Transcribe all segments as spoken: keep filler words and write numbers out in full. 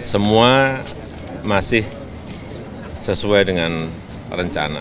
semua masih sesuai dengan rencana.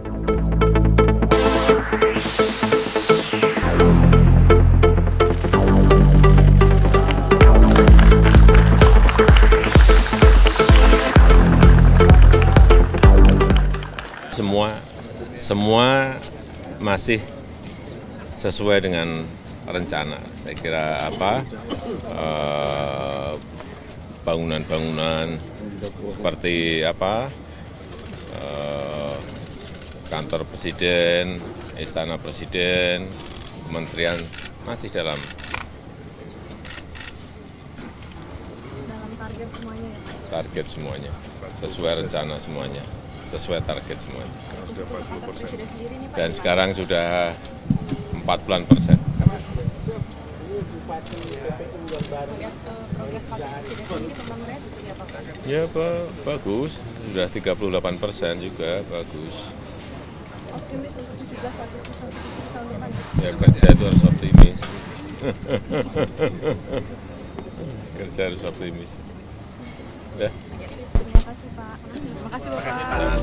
Semua semua masih sesuai dengan rencana. Saya kira apa eh, bangunan-bangunan seperti apa eh, kantor presiden, istana presiden, kementerian masih dalam dalam target semuanya ya Pak? Target semuanya, sesuai rencana semuanya, sesuai target semuanya. Presiden sendiri nih Pak, Dan sekarang sudah empat puluh persen. melihat uh, progres Pak Presiden sendiri pembangunannya seperti apa Pak? Ya ba- bagus, sudah tiga puluh delapan persen juga bagus. Optimis untuk tujuh belas Agustus tahun depan? Ya kerja itu harus optimis. Kerja harus optimis. Ya. Terima kasih Pak. Terima kasih Bapak.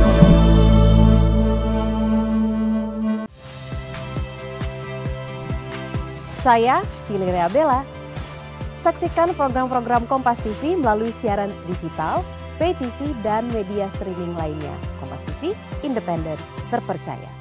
Saya Valeria Bella. Saksikan program-program Kompas T V melalui siaran digital, pay T V, dan media streaming lainnya. Kompas T V, independen, terpercaya.